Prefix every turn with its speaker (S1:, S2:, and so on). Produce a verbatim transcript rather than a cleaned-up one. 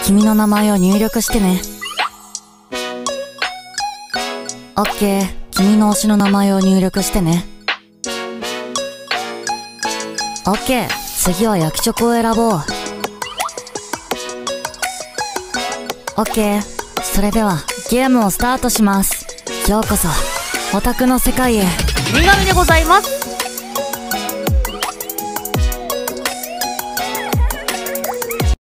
S1: 君の名前を入力してね。オッケー、君の推しの名前を入力してね。オッケー、次は焼きチョコを選ぼう。オッケー、それではゲームをスタートします。ようこそオタクの世界へ。
S2: 女神でございます。